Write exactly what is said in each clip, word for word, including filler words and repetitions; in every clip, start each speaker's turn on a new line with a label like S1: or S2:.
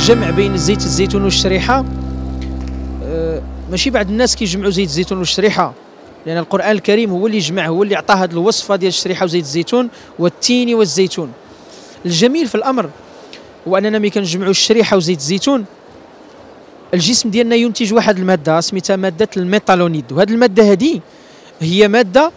S1: الجمع بين زيت الزيتون والشريحة، ماشي بعض الناس كيجمعوا زيت الزيتون والشريحة، لأن القرآن الكريم هو اللي جمع، هو اللي عطى هذه الوصفة ديال الشريحة وزيت الزيتون والتين والزيتون. الجميل في الأمر هو أننا ملي كنجمعوا الشريحة وزيت الزيتون الجسم ديالنا ينتج واحد المادة سميتها مادة الميتالونيد، وهذه المادة هذه هي مادة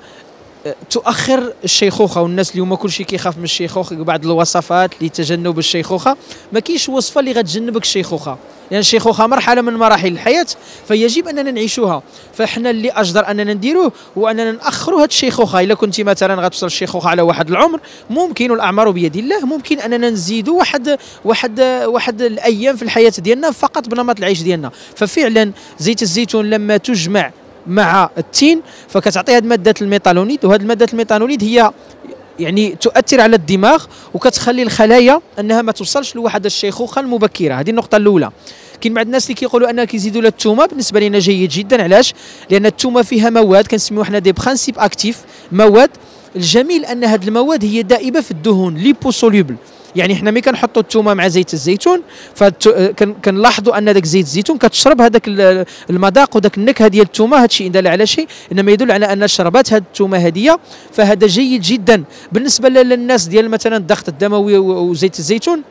S1: تؤخر الشيخوخه. والناس اليوم كلشي كيخاف من الشيخوخه، بعض الوصفات لتجنب الشيخوخه، ما كاينش وصفه اللي غتجنبك الشيخوخه، لان يعني الشيخوخه مرحله من مراحل الحياه فيجب اننا نعيشوها. فاحنا اللي اجدر اننا نديروه هو اننا ناخروا هذه الشيخوخه. الا كنت مثلا غتوصل الشيخوخه على واحد العمر، ممكن والاعمار بيد الله، ممكن اننا نزيدوا واحد واحد واحد الايام في الحياه ديالنا فقط بنمط العيش ديالنا. ففعلا زيت الزيتون لما تجمع مع التين فكتعطي هذه ماده الميتالونيد، وهذه الماده الميتالونيد هي يعني تؤثر على الدماغ وكتخلي الخلايا انها ما توصلش لواحد الشيخوخه المبكره. هذه النقطه الاولى. كاين بعض الناس اللي كيقولوا انها كيزيدوا لها الثومه، بالنسبه لنا جيد جدا. علاش؟ لان الثومه فيها مواد كنسميوها حنا دي برانسيب اكتيف، مواد الجميل ان هذه المواد هي دائبه في الدهون ليبوسوليبل. يعني حنا ملي كنحطوا الثومه مع زيت الزيتون فكنلاحظوا ان داك زيت الزيتون كتشرب هذاك المذاق وداك النكهه ديال الثومه. هذا الشيء ان دل على شيء انما يدل على ان شربات هذه الثومه هذه، فهذا جيد جدا. بالنسبه للناس ديال مثلا الضغط الدموي وزيت الزيتون،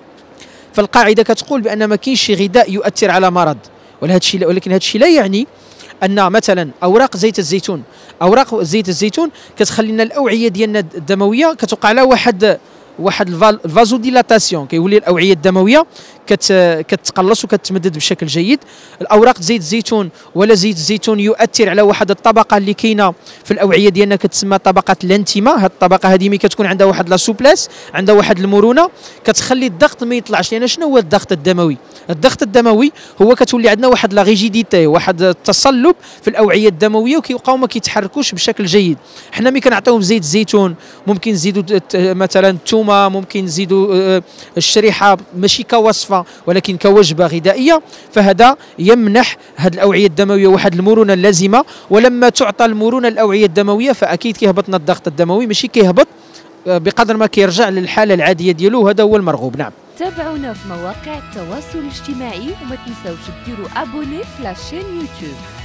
S1: فالقاعده كتقول بان ما كاينش شي غذاء يؤثر على مرض، ولكن هذا الشيء لا يعني ان مثلا اوراق زيت الزيتون اوراق زيت الزيتون كتخلي لنا الاوعيه ديالنا الدمويه كتوقع لها واحد واحد الفازو ديلاتاسيون، كيولي الاوعيه الدمويه كت كتقلص وكتمدد بشكل جيد. الاوراق زيت الزيتون ولا زيت الزيتون يؤثر على واحد الطبقه اللي كاينه في الاوعيه ديالنا كتسمى طبقه الانتيما. هذه الطبقه هذه ملي كتكون عندها واحد لا سوبلاس، عندها واحد المرونه، كتخلي الضغط ما يطلعش. لان شنو هو الضغط الدموي؟ الضغط الدموي هو كتولي عندنا واحد لا ريجيديتي، واحد التصلب في الاوعيه الدمويه، وكيبقاو ما كيتحركوش بشكل جيد. حنا ملي كنعطيوهم زيت الزيتون ممكن نزيدوا مثلا الثومه، ممكن نزيدوا الشريحه ماشي كوصفه ولكن كوجبه غذائيه، فهذا يمنح هذه الاوعيه الدمويه واحد المرونه اللازمه. ولما تعطى المرونه الاوعيه الدمويه فاكيد كيهبطنا الضغط الدموي، ماشي كيهبط بقدر ما كيرجع للحاله العاديه ديالو، وهذا هو المرغوب. نعم،
S2: تابعونا في مواقع التواصل الاجتماعي وما تنساوش ديروا ابوني في لاشين يوتيوب.